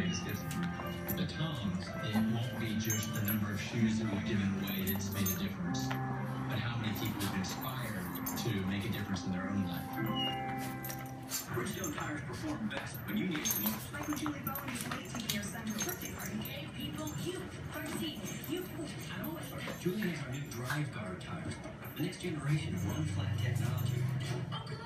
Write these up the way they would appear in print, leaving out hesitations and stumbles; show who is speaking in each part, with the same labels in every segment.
Speaker 1: is because the tongs, it won't be just the number of shoes that we've given away that's made a difference, but how many people we've inspired to make a difference in their own life.
Speaker 2: Bridgestone tires perform best when you need them most.
Speaker 3: Like when Julie Bowen is late taking your son to a birthday party.
Speaker 4: Hey, people, you, 13, you, I always forget.
Speaker 2: Julie has our new Drive Guard tires, the next generation of run-flat technology.
Speaker 4: Oh, good.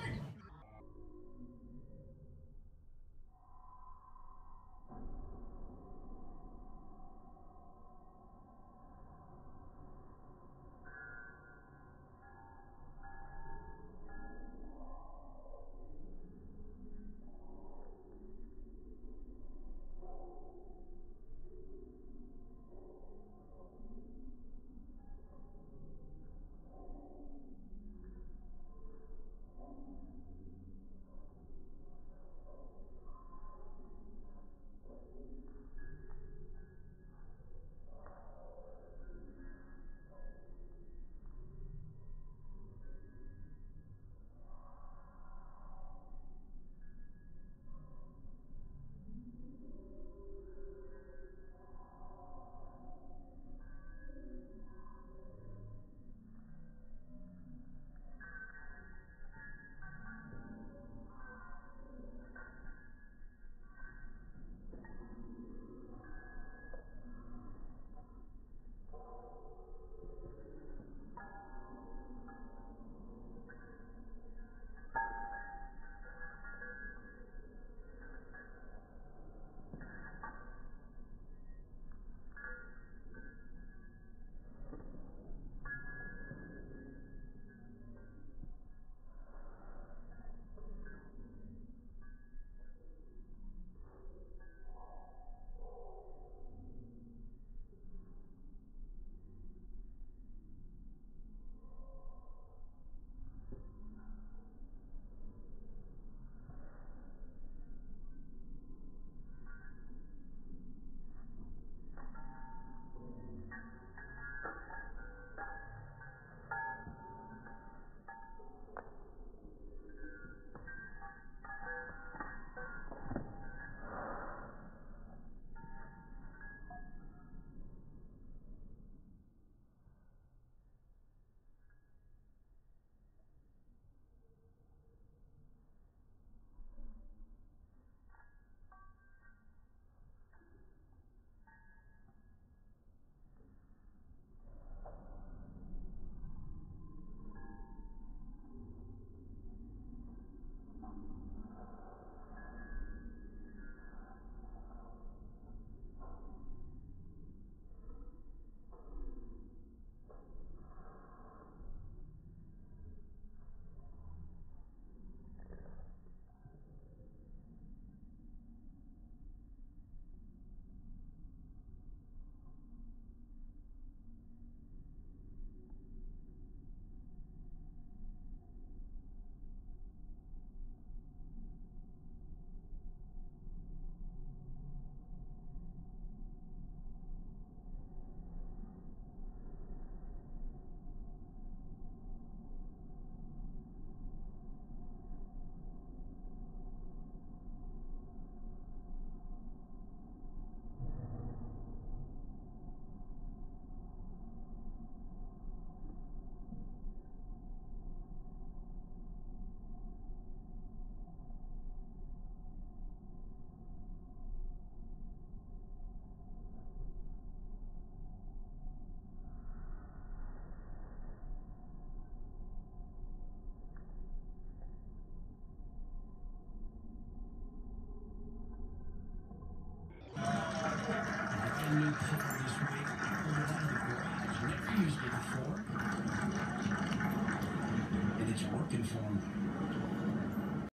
Speaker 2: New car this week. Pulled it out of the garage. Never used it before. And it's working for him.